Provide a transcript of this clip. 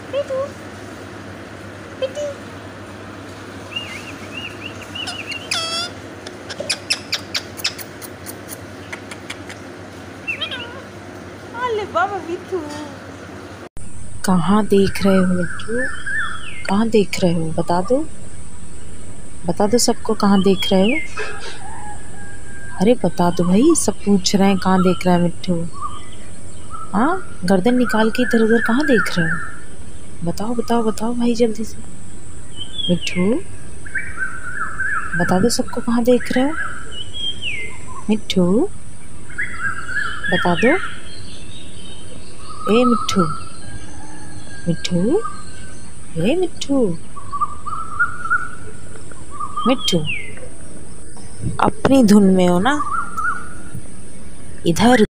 मिठू मिठी। अरे बाबा मिठू। कहाँ देख रहे हो मिट्टू? कहाँ देख रहे हो? बता दो, बता दो सबको कहाँ देख रहे हो। अरे बता दो भाई, सब पूछ रहे हैं कहाँ देख रहा है मिट्टू। हाँ, गर्दन निकाल के इधर उधर कहाँ देख रहे हो? बताओ बताओ बताओ भाई जल्दी से। मिट्टू बता दो सबको कहाँ देख रहे हो। मिट्टू बता दो। ए मिट्टू, मिट्टू, ए मिट्टू, मिट्टू, अपनी धुन में हो ना, इधर